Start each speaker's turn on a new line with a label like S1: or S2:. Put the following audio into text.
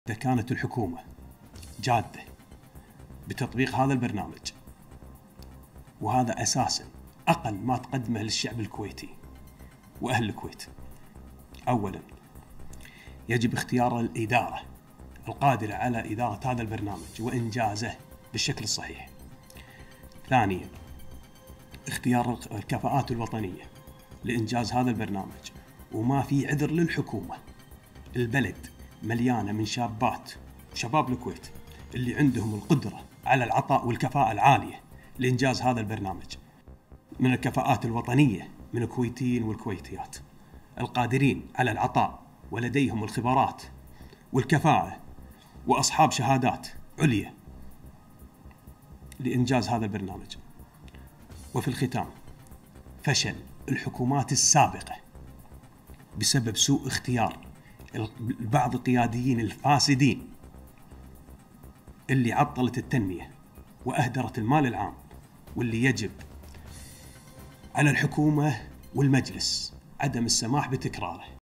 S1: إذا كانت الحكومة جادة بتطبيق هذا البرنامج، وهذا أساساً أقل ما تقدمه للشعب الكويتي وأهل الكويت. أولاً، يجب اختيار الإدارة القادرة على إدارة هذا البرنامج وإنجازه بالشكل الصحيح. ثانياً، اختيار الكفاءات الوطنية لإنجاز هذا البرنامج، وما في عذر للحكومة. البلد مليانة من شباب الكويت اللي عندهم القدرة على العطاء والكفاءة العالية لإنجاز هذا البرنامج، من الكفاءات الوطنية من الكويتيين والكويتيات القادرين على العطاء ولديهم الخبرات والكفاءة وأصحاب شهادات عليا لإنجاز هذا البرنامج. وفي الختام، فشل الحكومات السابقة بسبب سوء اختيار بعض القياديين الفاسدين اللي عطلت التنمية وأهدرت المال العام، واللي يجب على الحكومة والمجلس عدم السماح بتكراره.